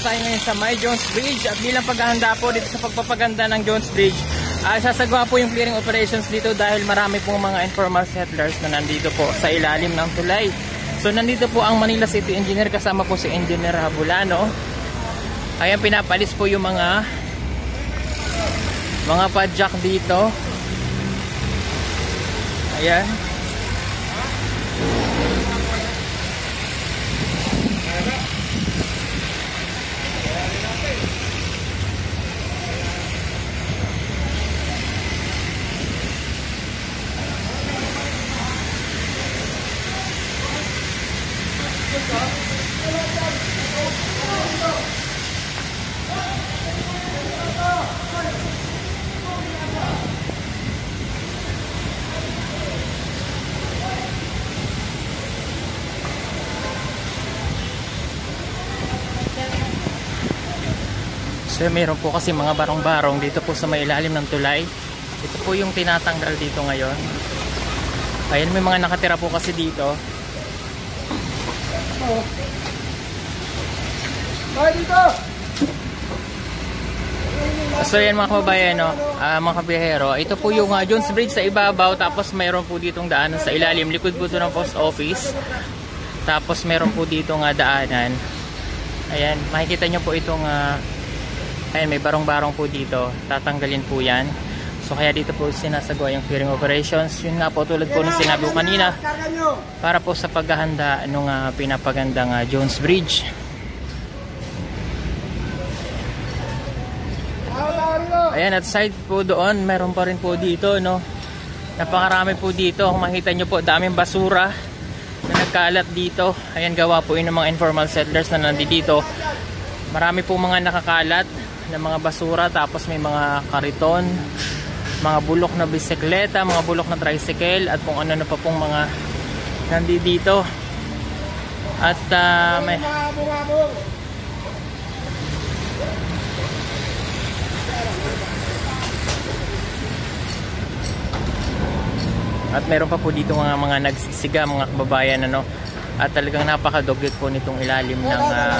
tayo ngayon sa May Jones Bridge at bilang paghahanda po dito sa pagpapaganda ng Jones Bridge, sasagawa po yung clearing operations dito dahil marami pong mga informal settlers na nandito po sa ilalim ng tulay. So nandito po ang Manila City Engineer kasama po si Engineer Habulano. Ayan, pinapalis po yung mga padjak dito. Ayan. So meron po kasi mga barong-barong dito po sa may ilalim ng tulay. Ito po yung tinatanggal dito ngayon. Ayan, may mga nakatira po kasi dito. So yan mga kababayan, no? Mga kabiyahero, ito po yung Jones Bridge sa ibabaw. Tapos mayroon po ditong daanan sa ilalim. Likod po ito ng post office. Tapos meron po dito nga daanan. Ayan, makikita nyo po itong ayan, may barong-barong po dito. Tatanggalin po yan. So kaya dito po sinasagawa yung clearing operations. Yun nga po, tulad po ng sinabi ko kanina, para po sa paghahanda nung pinapagandang Jones Bridge. Ayan, at side po doon, meron pa rin po dito, no? Napakarami po dito. Kung makita nyo po, daming basura na nagkalat dito. Ayan, gawa po yun ng mga informal settlers na nandito. Marami po mga nakakalat na mga basura, tapos may mga kariton, mga bulok na bisikleta, mga bulok na tricycle, at kung ano na pa pong mga nandito. At may meron pa po dito mga nagsisiga, mga kababayan, ano. At talagang napakadugyot po nitong ilalim ng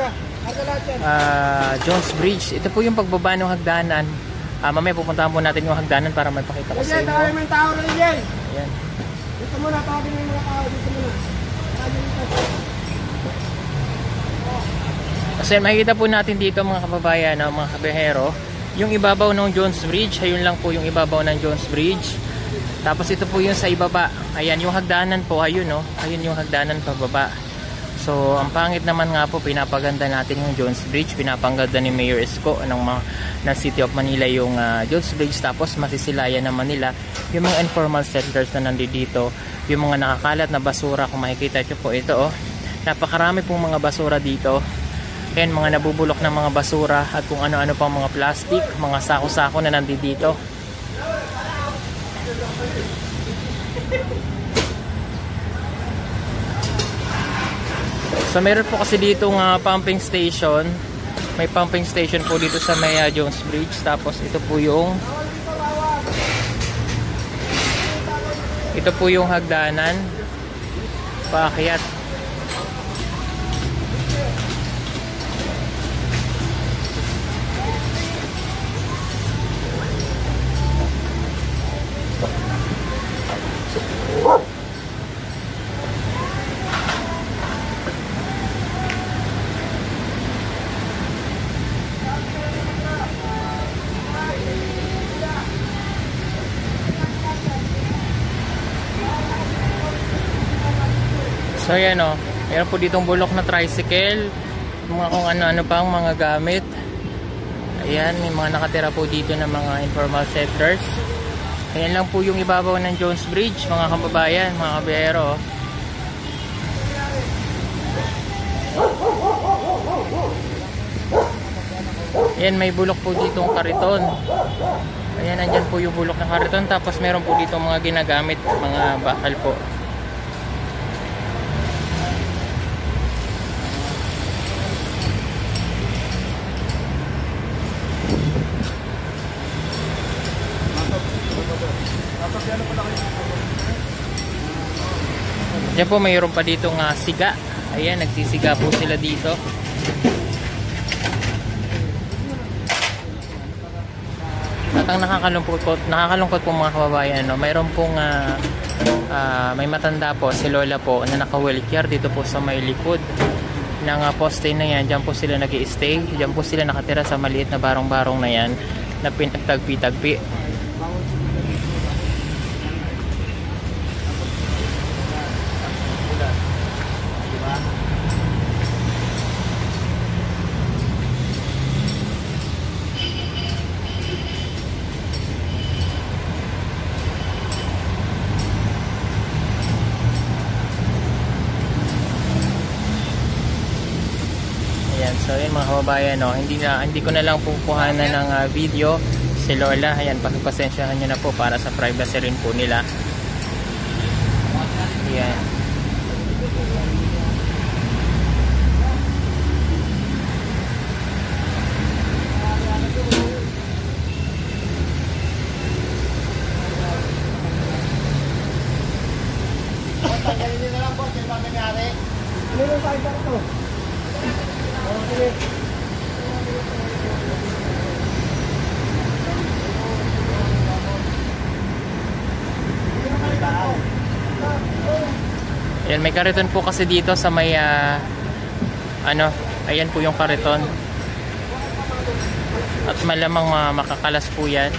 Jones Bridge. Ito po yung pagbaba ng hagdanan. Mamaya pupuntahan po natin yung hagdanan para may pakita ko sa inyo. Ayan. Dito muna, tawagin mo yung mga tao. Dito muna. Kasi makikita po natin dito mga kababayan, mga kabihero, yung ibabaw ng Jones Bridge. Ayun lang po yung ibabaw ng Jones Bridge. Tapos ito po yung sa ibaba. Ayan yung hagdanan po. Ayun, no? Ayun yung hagdanan pababa. So ang pangit naman nga po, pinapaganda natin yung Jones Bridge. Pinapaganda ni Mayor Isko ng City of Manila yung Jones Bridge. Tapos masisilayan naman nila yung mga informal settlers na nandito. Yung mga nakakalat na basura. Kung makikita nyo po ito, oh, napakarami pong mga basura dito. Ayan, mga nabubulok ng mga basura. At kung ano-ano pang mga plastic, mga sako-sako na nandito. So meron po kasi dito pumping station. May pumping station po dito sa may Jones Bridge. Tapos ito po yung hagdanan paakyat. So ayan, o, meron po ditong bulok na tricycle, mga kung ano-ano pang mga gamit. Ayan, may mga nakatira po dito na mga informal settlers. Ayan lang po yung ibabaw ng Jones Bridge, mga kababayan, mga kabiyero. Ayan, may bulok po ditong kariton. Ayan, andyan po yung bulok na kariton. Tapos meron po ditong mga ginagamit, mga bakal po. Yan po, mayroon pa dito siga. Ayan, nagsisiga po sila dito. At ang nakakalungkot po mga kababayan, no, mayroon pong may matanda po, si Lola po, na naka-wheelchair dito po sa may likod ng poste na yan. Diyan po sila nag-i-stay. Diyan po sila nakatira sa maliit na barong-barong na yan na pinagtagpi-tagpi. So yun mga kababayan, no, hindi ko na lang pupuhanan ng video si Lola. Ayan, pagpasensyahan nyo na po para sa privacy rin po nila. Ayan. Tanggalin nyo na lang po, sino ba nangyari? Ano yung tayo ba ito? Okay. Ayan, may kariton po kasi dito sa may ayan po yung kariton. At malamang makakalas po yan.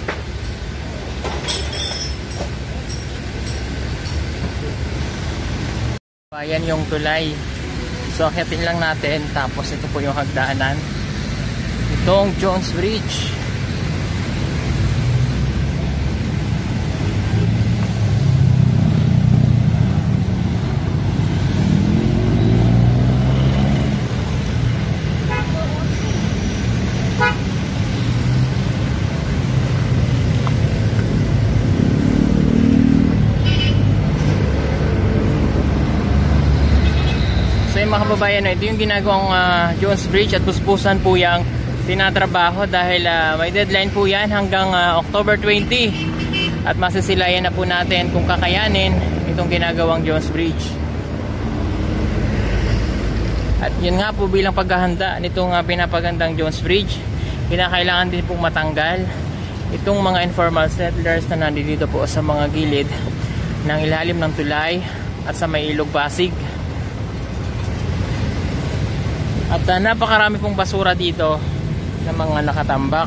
Ayan yung tulay. So akitin lang natin, tapos ito po yung hagdanan. Itong Jones Bridge. Mga kababayan, ito yung ginagawang Jones Bridge at puspusan po yung tinatrabaho dahil may deadline po yan hanggang October 20 at masisilayan na po natin kung kakayanin itong ginagawang Jones Bridge. At yun nga po, bilang paghahanda nitong pinapagandang Jones Bridge, kinakailangan din pong matanggal itong mga informal settlers na nandito po sa mga gilid ng ilalim ng tulay at sa may ilog Pasig. At napakarami pong basura dito na mga nakatambak.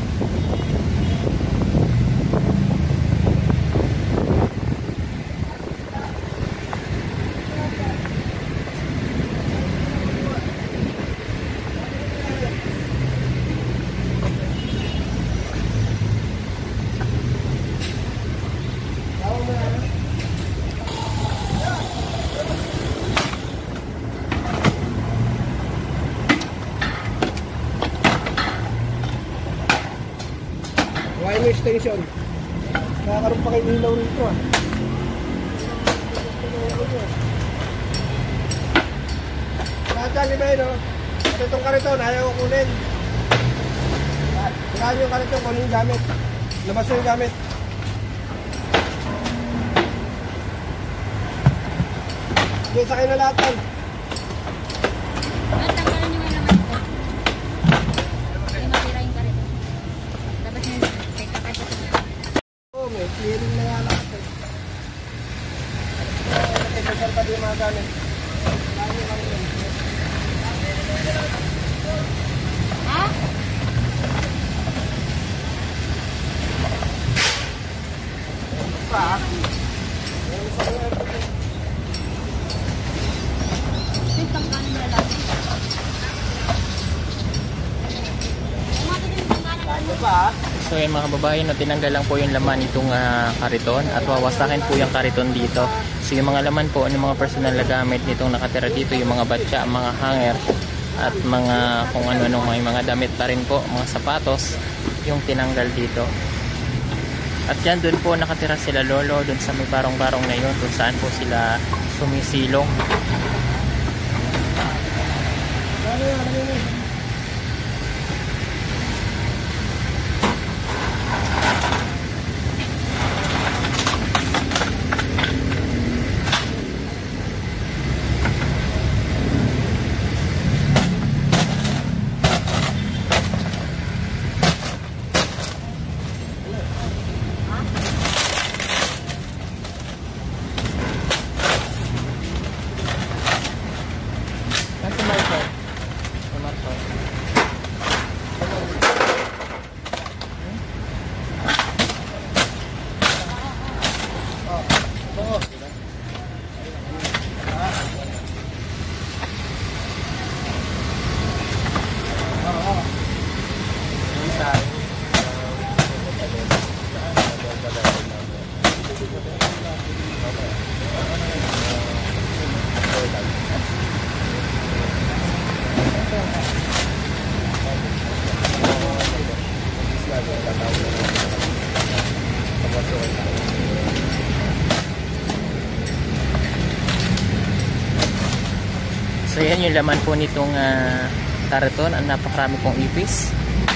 May extension. Nakakaroon pa kayo ilaw rito ah. Lahat yan iba yun oh. At itong kariton, ayaw ko kunin. Sirahan yung kariton, kunin yung gamit. Labas yung gamit. Hindi, sakay na lahat yan. Clearing na nga lahat eh. Nagkakasal pa din yung mga gamit. Lagi lang yun. Ha? Pa? Sintang kanin na lang. Ano pa? So yung mga babae, no, tinanggal lang po yung laman itong kariton at wawasakin po yung kariton dito. So yung mga laman po, yung mga personal na gamit nitong nakatira dito, yung mga batya, mga hanger at mga kung ano-ano, may mga damit pa rin po, mga sapatos, yung tinanggal dito. At yan, dun po nakatira sila lolo, dun sa may barong-barong na yun, kung saan po sila sumisilong. Ayan yung laman po nitong karaton. Ang napakarami pong ipis.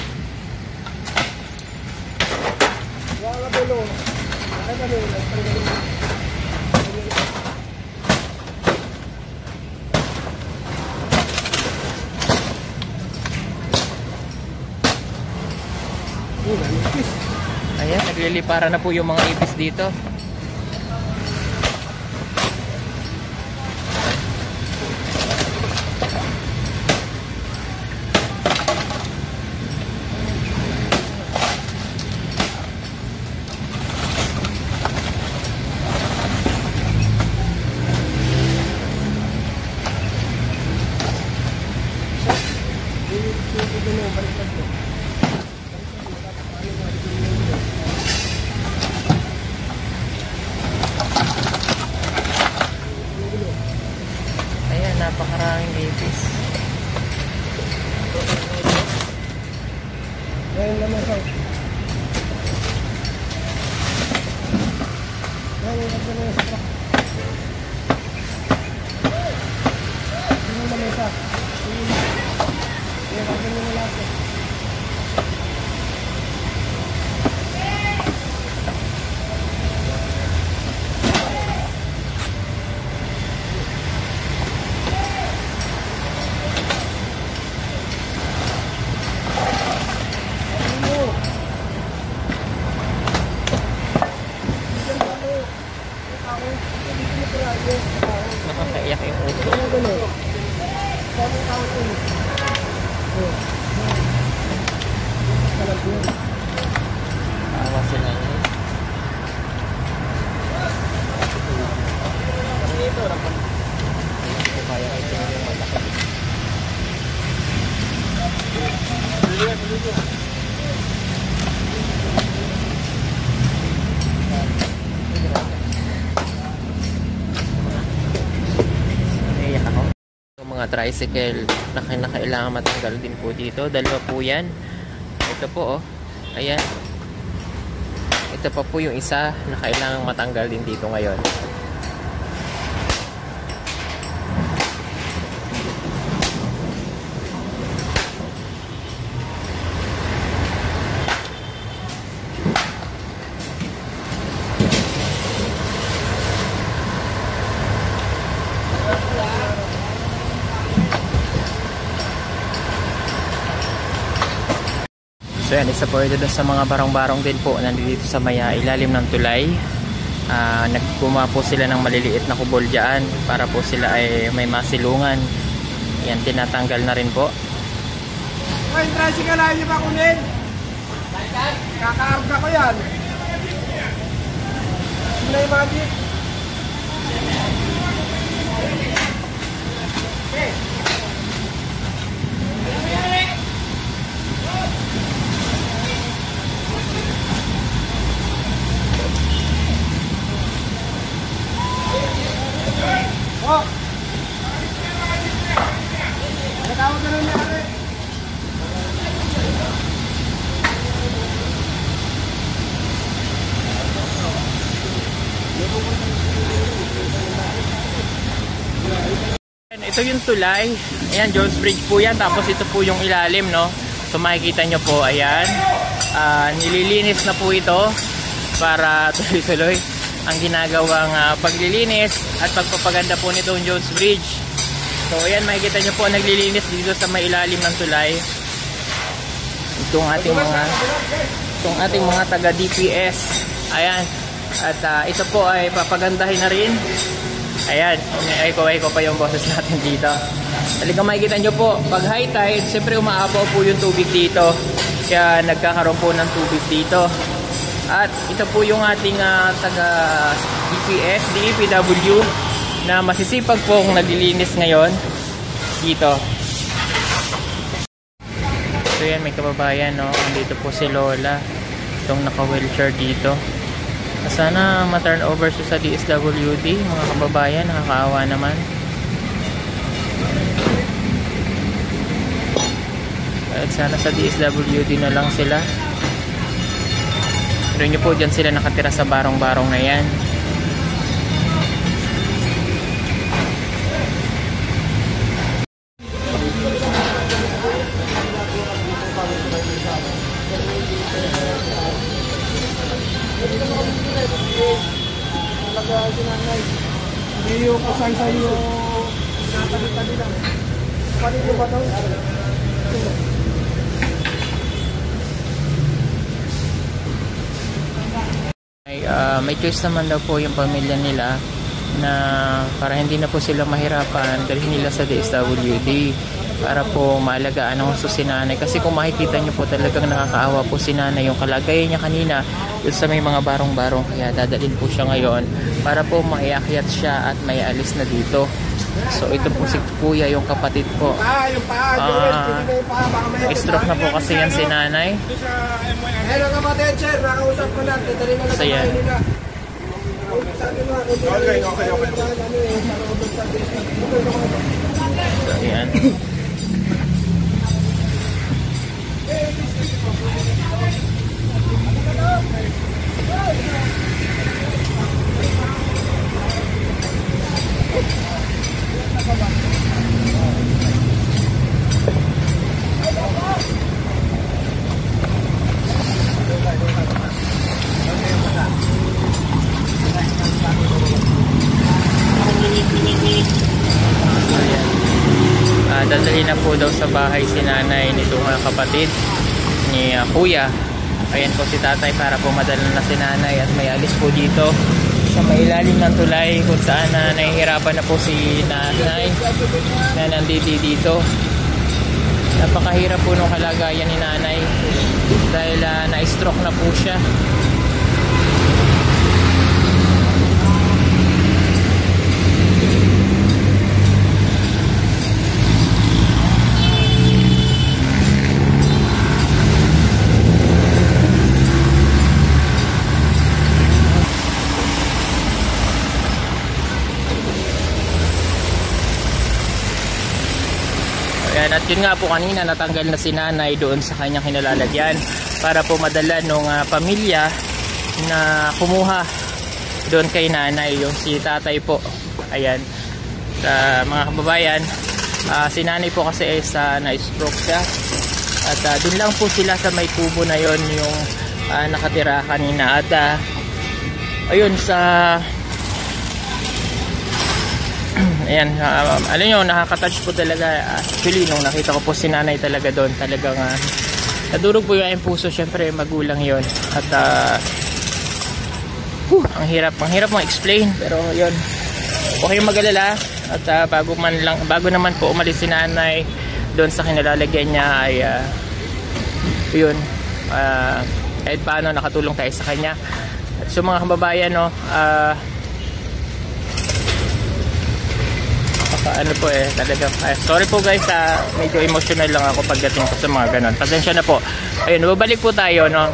Ayan, nagliliparan na po yung mga ipis dito. Ayan, napakaraming ipis. Ayan naman sa. Ayan naman sa. Ayan naman sa. Ayan naman sa. Nakakaiyak yung uso. Awa sila niya. Naiyak ako. Yung mga tricycle na kailangan matanggal din po dito. Dalawa po yan. Ito po, oh. Ayan. Ito pa po yung isa na kailangan matanggal din dito ngayon. So yan, isa po ito sa mga barong-barong din po nandito sa maya ilalim ng tulay. Nagpuma po sila ng maliliit na kubol dyan para po sila ay may masilungan. Yan, tinatanggal na rin po. Ay, tricycle ayaw niyo ba kunin? Kakaarga ko yan. Sila yung mga jeep. Oh! Natawag na lang natin. Ito yung tulay. Ayan, Jones Bridge po yan. Tapos ito po yung ilalim, no? So makikita nyo po, ayan. Nililinis na po ito para tuloy-tuloy ang ginagawang paglilinis at pagpapaganda po nitong Jones Bridge. So ayan, makikita nyo po naglilinis dito sa may ilalim ng tulay. Itong ating mga taga DPS. Ayan. At ito po ay papagandahin na rin. Ayan, echo pa yung boses natin dito. Talagang makikita nyo po, pag high tide, siyempre umaapaw po yung tubig dito. Kaya nagkakaroon po ng tubig dito. At ito po yung ating taga DPS, DPW na masisipag pong naglilinis ngayon dito. So yan, may kababayan, no? Andito po si Lola, itong naka-wheelchair dito. Sana ma-turn over siya sa DSWD, mga kababayan, nakakaawa naman. At sana sa DSWD na lang sila. Pero nyo po dyan sila nakatira sa barong-barong na yan. Iyo ko sa iyo. Napalitan nila. Paano yung ba ito? May choice naman daw po yung pamilya nila na para hindi na po sila mahirapan dalhin nila sa DSWD para po maalagaan ang gusto si nanay. Kasi kung makikita nyo po talagang nakakaawa po si nanay, yung kalagayan niya kanina dun sa may mga barong-barong, kaya dadalhin po siya ngayon para po maiakyat siya at may alis na dito. So ito po si kuya, yung kapatid po. Stroke na po kasi yan si nanay. Hello kapatid, sir, nakausap ko na. So yan. Okay. So yan. Dadali na po daw sa bahay si nanay nito mga kapatid ni kuya. Ayan po si tatay para po madala na si nanay at may alis po dito sa may ilalim ng tulay kung saan nahihirapan na po si nanay na nandito dito. Napakahirap po nung kalagayan ni nanay dahil na-stroke na po siya. Ayan, at yun nga po kanina natanggal na si nanay doon sa kanyang kinalalagyan para po madala nung pamilya na kumuha doon kay nanay, yung si tatay po. Ayan, mga kababayan, si nanay po kasi na-stroke siya at doon lang po sila sa may kubo na yon yung nakatira kanina. At ayun ayan, alam nyo, nakaka-touch po talaga. Actually, nung nakita ko po si nanay talaga doon, talagang nadurog po yung puso. Syempre, magulang yon. At ang hirap mong explain. Pero yun, okay mag-alala. At bago naman po umalis si nanay doon sa kinalalagyan niya ay yun, kahit paano nakatulong tayo sa kanya. At so mga kababayan, no, ano po talagang sorry po guys, medyo emotional lang ako pagdating ko sa mga ganon, pasensya na po. Ayun, babalik po tayo, no.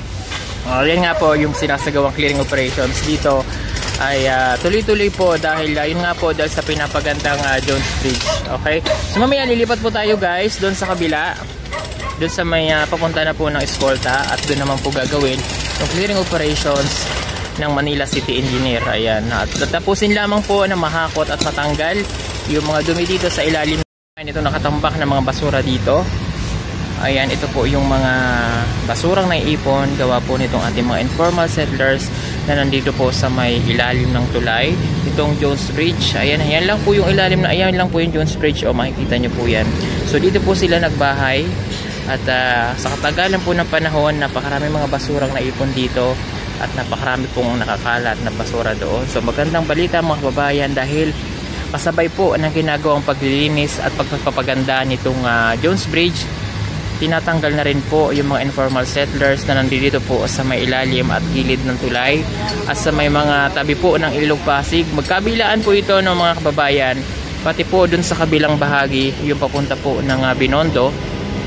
Yan nga po yung sinasagawang clearing operations dito ay tuloy-tuloy po dahil yun nga po dahil sa pinapagandang Jones Bridge. Okay, so mamaya lilipat po tayo guys doon sa kabila, doon sa may papunta na po ng eskolta, at doon naman po gagawin yung clearing operations ng Manila City Engineer. Ayan, at tatapusin lamang po na mahakot at matanggal yung mga dumi dito sa ilalim. Ito nakatambak na mga basura dito. Ayan, ito po yung mga basurang naiipon gawa po nitong ating mga informal settlers na nandito po sa may ilalim ng tulay, itong Jones Bridge. Ayan, ayan lang po yung ilalim na, ayan lang po yung Jones Bridge. O, makikita nyo po yan. So dito po sila nagbahay at sa katagalan po ng panahon, napakarami mga basurang naipon dito at napakarami pong nakakalat na basura doon. So magandang balita mga kababayan, dahil kasabay po ng ginagawang paglilinis at pagpapaganda nitong Jones Bridge, tinatanggal na rin po yung mga informal settlers na nandito po sa may ilalim at gilid ng tulay at sa may mga tabi po ng Ilog Pasig. Magkabilaan po ito ng mga kababayan, pati po dun sa kabilang bahagi, yung papunta po ng Binondo,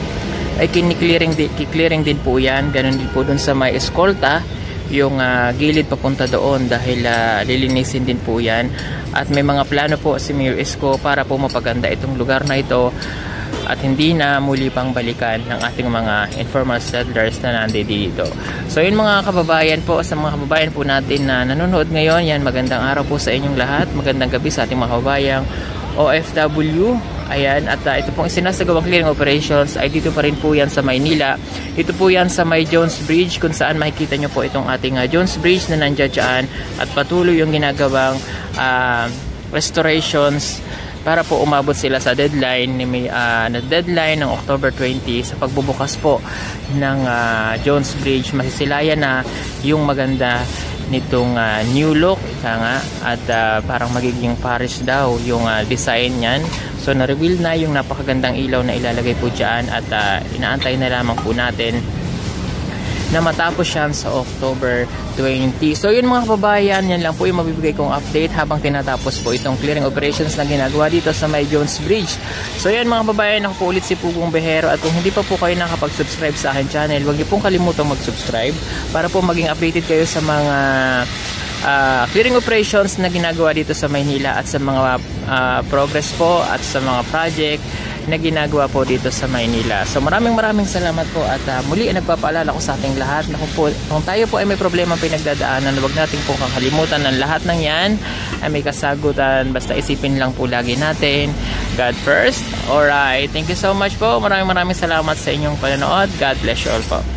ay kiklearing din po yan. Ganun din po dun sa may eskolta, yung gilid papunta doon, dahil lilinisin din po yan. At may mga plano po si Mayor Isko para po mapaganda itong lugar na ito at hindi na muli pang balikan ng ating mga informal settlers na nandito. So yun mga kababayan po, sa mga kababayan po natin na nanonood ngayon, yan, magandang araw po sa inyong lahat, magandang gabi sa ating mga kababayang OFW. Ayan, at ito pong sinasagawang clearing operations ay dito pa rin po yan sa Maynila. Ito po yan sa may Jones Bridge, kung saan makikita nyo po itong ating Jones Bridge na nandiyan dyan, at patuloy yung ginagawang restorations para po umabot sila sa deadline na deadline ng October 20 sa pagbubukas po ng Jones Bridge. Masisilayan na yung maganda nitong new look at parang magiging Paris daw yung design niyan. So na-reveal na yung napakagandang ilaw na ilalagay po dyan at inaantay na lamang po natin na matapos yan sa October 20. So yun mga kababayan, yan lang po yung mabibigay kong update habang tinatapos po itong clearing operations na ginagawa dito sa may Jones Bridge. So yan mga kababayan, ako po ulit si Pugong Behero, at kung hindi pa po kayo nakapag-subscribe sa akin channel, huwag niyo pong kalimutang mag-subscribe para po maging updated kayo sa mga clearing operations na ginagawa dito sa Maynila at sa mga progress po at sa mga project na ginagawa po dito sa Maynila. So maraming salamat po, at muli nagpapaalala ko sa ating lahat na kung tayo po ay may problema pinagdadaanan, huwag natin pong kakalimutan ng lahat ng yan ay may kasagutan. Basta isipin lang po lagi natin God first. Alright, thank you so much po. Maraming salamat sa inyong panonood. God bless you all po.